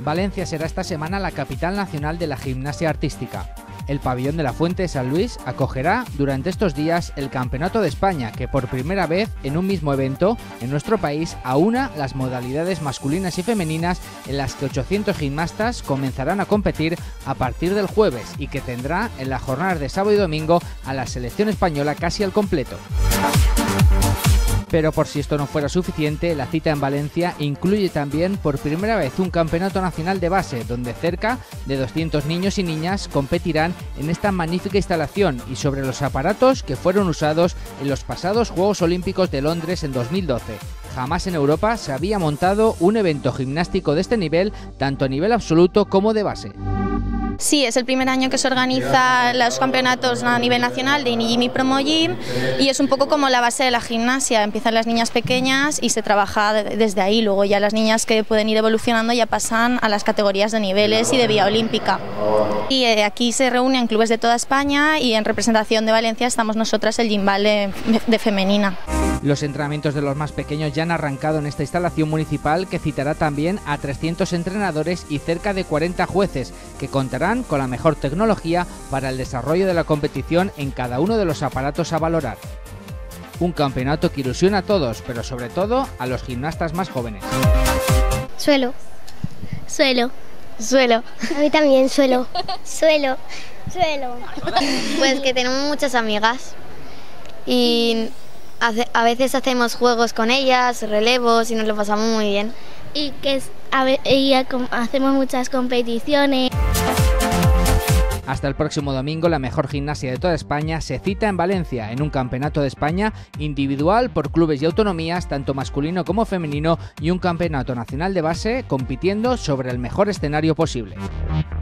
Valencia será esta semana la capital nacional de la gimnasia artística. El pabellón de la Fuente de San Luis acogerá durante estos días el Campeonato de España, que por primera vez en un mismo evento en nuestro país aúna las modalidades masculinas y femeninas, en las que 800 gimnastas comenzarán a competir a partir del jueves y que tendrá en las jornadas de sábado y domingo a la selección española casi al completo. Pero por si esto no fuera suficiente, la cita en Valencia incluye también por primera vez un campeonato nacional de base, donde cerca de 200 niños y niñas competirán en esta magnífica instalación y sobre los aparatos que fueron usados en los pasados Juegos Olímpicos de Londres en 2012. Jamás en Europa se había montado un evento gimnástico de este nivel, tanto a nivel absoluto como de base. Sí, es el primer año que se organizan los campeonatos a nivel nacional de INIGYM y PromoGym y es un poco como la base de la gimnasia. Empiezan las niñas pequeñas y se trabaja desde ahí. Luego ya las niñas que pueden ir evolucionando ya pasan a las categorías de niveles y de vía olímpica. Y aquí se reúnen clubes de toda España y en representación de Valencia estamos nosotras, el Gymbal de femenina. Los entrenamientos de los más pequeños ya han arrancado en esta instalación municipal, que citará también a 300 entrenadores y cerca de 40 jueces, que contarán con la mejor tecnología para el desarrollo de la competición en cada uno de los aparatos a valorar. Un campeonato que ilusiona a todos, pero sobre todo a los gimnastas más jóvenes. Suelo. A mí también suelo. Pues que tenemos muchas amigas y a veces hacemos juegos con ellas, relevos y nos lo pasamos muy bien. Y hacemos muchas competiciones. Hasta el próximo domingo, la mejor gimnasia de toda España se cita en Valencia, en un campeonato de España individual por clubes y autonomías, tanto masculino como femenino, y un campeonato nacional de base compitiendo sobre el mejor escenario posible.